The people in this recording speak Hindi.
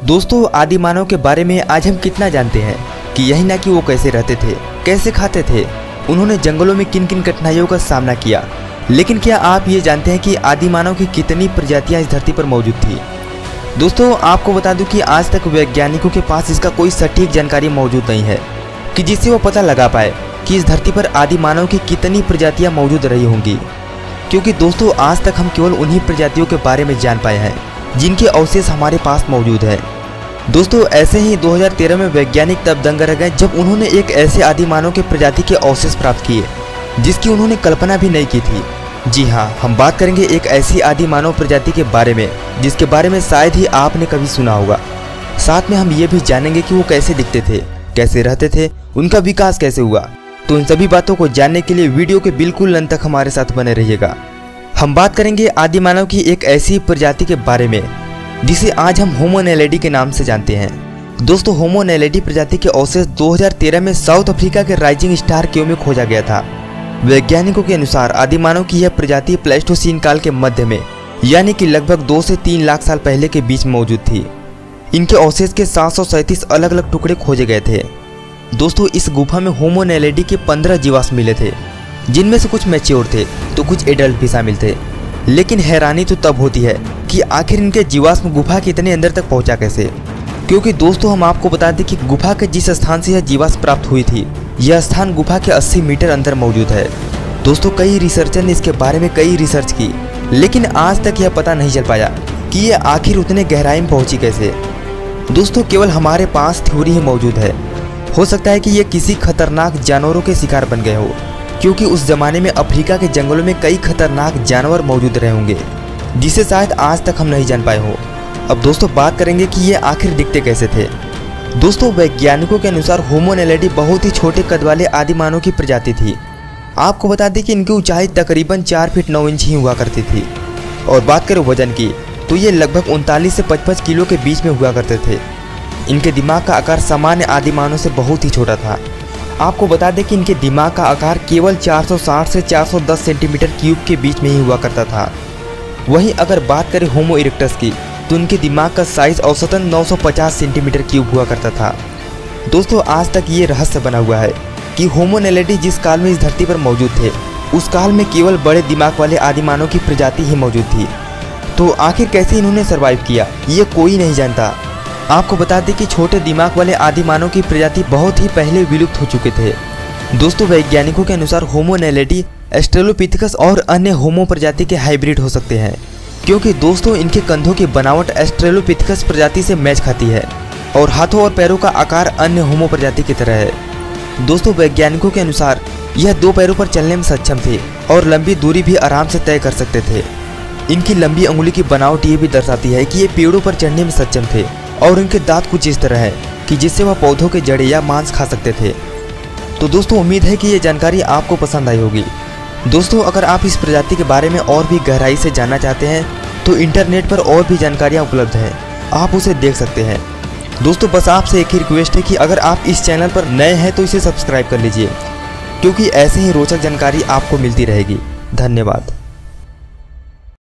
दोस्तों आदि मानव के बारे में आज हम कितना जानते हैं कि यही ना कि वो कैसे रहते थे, कैसे खाते थे, उन्होंने जंगलों में किन किन कठिनाइयों का सामना किया। लेकिन क्या आप ये जानते हैं कि आदि मानव की कितनी प्रजातियां इस धरती पर मौजूद थी। दोस्तों आपको बता दूं कि आज तक वैज्ञानिकों के पास इसका कोई सटीक जानकारी मौजूद नहीं है कि जिससे वो पता लगा पाए कि इस धरती पर आदि मानव की कितनी प्रजातियां मौजूद रही होंगी। क्योंकि दोस्तों आज तक हम केवल उन्हीं प्रजातियों के बारे में जान पाए हैं जिनके अवशेष हमारे पास मौजूद है। दोस्तों ऐसे ही 2013 में वैज्ञानिक तब दंग रह गए जब उन्होंने एक ऐसे आदि मानव के प्रजाति के अवशेष प्राप्त किए जिसकी उन्होंने कल्पना भी नहीं की थी। जी हाँ, हम बात करेंगे एक ऐसी आदि मानव प्रजाति के बारे में जिसके बारे में शायद ही आपने कभी सुना होगा। साथ में हम ये भी जानेंगे कि वो कैसे दिखते थे, कैसे रहते थे, उनका विकास कैसे हुआ। तो इन सभी बातों को जानने के लिए वीडियो के बिल्कुल अंत तक हमारे साथ बने रहिएगा। हम बात करेंगे आदि मानव की एक ऐसी प्रजाति के बारे में जिसे आज हम होमो नैलिडी के नाम से जानते हैं। दोस्तों होमो नैलिडी प्रजाति के अवशेष 2013 में साउथ अफ्रीका के राइजिंग स्टार केव में खोजा गया था। वैज्ञानिकों के अनुसार आदि मानव की यह प्रजाति प्लेस्टोसीन काल के मध्य में यानी कि लगभग 2 से 3 लाख साल पहले के बीच मौजूद थी। इनके अवशेष के 737 अलग अलग टुकड़े खोजे गए थे। दोस्तों इस गुफा में होमो नैलिडी के 15 जीवाश्म मिले थे, जिनमें से कुछ मैच्योर थे तो कुछ एडल्ट भी शामिल थे। लेकिन हैरानी तो तब होती है कि आखिर इनके जीवाश्म गुफा के इतने अंदर तक पहुंचा कैसे। क्योंकि दोस्तों हम आपको बता दें कि गुफा के जिस स्थान से यह जीवाश्म प्राप्त हुई थी, यह स्थान गुफा के 80 मीटर अंदर मौजूद है। दोस्तों कई रिसर्चर ने इसके बारे में कई रिसर्च की, लेकिन आज तक यह पता नहीं चल पाया कि यह आखिर उतने गहराई में पहुंची कैसे। दोस्तों केवल हमारे पास थ्योरी ही मौजूद है। हो सकता है कि ये किसी खतरनाक जानवरों के शिकार बन गए हो, क्योंकि उस जमाने में अफ्रीका के जंगलों में कई खतरनाक जानवर मौजूद रहे होंगे जिसे शायद आज तक हम नहीं जान पाए हो। अब दोस्तों बात करेंगे कि ये आखिर दिखते कैसे थे। दोस्तों वैज्ञानिकों के अनुसार होमो नैलिडी बहुत ही छोटे कद वाले आदि मानव की प्रजाति थी। आपको बता दें कि इनकी ऊंचाई तकरीबन 4 फीट 9 इंच ही हुआ करती थी। और बात करें वजन की तो ये लगभग 39 से 55 किलो के बीच में हुआ करते थे। इनके दिमाग का आकार सामान्य आदि मानव से बहुत ही छोटा था। आपको बता दें कि इनके दिमाग का आकार केवल 460 से 410 सेंटीमीटर क्यूब के बीच में ही हुआ करता था। वहीं अगर बात करें होमो इरेक्टस की तो इनके दिमाग का साइज औसतन 950 सेंटीमीटर क्यूब हुआ करता था। दोस्तों आज तक ये रहस्य बना हुआ है कि होमो नैलिडी जिस काल में इस धरती पर मौजूद थे, उस काल में केवल बड़े दिमाग वाले आदि मानव की प्रजाति ही मौजूद थी। तो आखिर कैसे इन्होंने सर्वाइव किया, ये कोई नहीं जानता। आपको बता दें कि छोटे दिमाग वाले आदि मानव की प्रजाति बहुत ही पहले विलुप्त हो चुके थे। दोस्तों वैज्ञानिकों के अनुसार होमो नैलिडी एस्ट्रेलोपिथेकस और अन्य होमो प्रजाति के हाइब्रिड हो सकते हैं, क्योंकि दोस्तों इनके कंधों की बनावट एस्ट्रेलोपिथेकस प्रजाति से मैच खाती है और हाथों और पैरों का आकार अन्य होमो प्रजाति की तरह है। दोस्तों वैज्ञानिकों के अनुसार यह 2 पैरों पर चलने में सक्षम थे और लंबी दूरी भी आराम से तय कर सकते थे। इनकी लंबी अंगुली की बनावट ये भी दर्शाती है कि ये पेड़ों पर चढ़ने में सक्षम थे और इनके दांत कुछ इस तरह है कि जिससे वह पौधों के जड़ें या मांस खा सकते थे। तो दोस्तों उम्मीद है कि ये जानकारी आपको पसंद आई होगी। दोस्तों अगर आप इस प्रजाति के बारे में और भी गहराई से जानना चाहते हैं तो इंटरनेट पर और भी जानकारियाँ उपलब्ध हैं, आप उसे देख सकते हैं। दोस्तों बस आपसे एक ही रिक्वेस्ट है कि अगर आप इस चैनल पर नए हैं तो इसे सब्सक्राइब कर लीजिए, क्योंकि ऐसे ही रोचक जानकारी आपको मिलती रहेगी। धन्यवाद।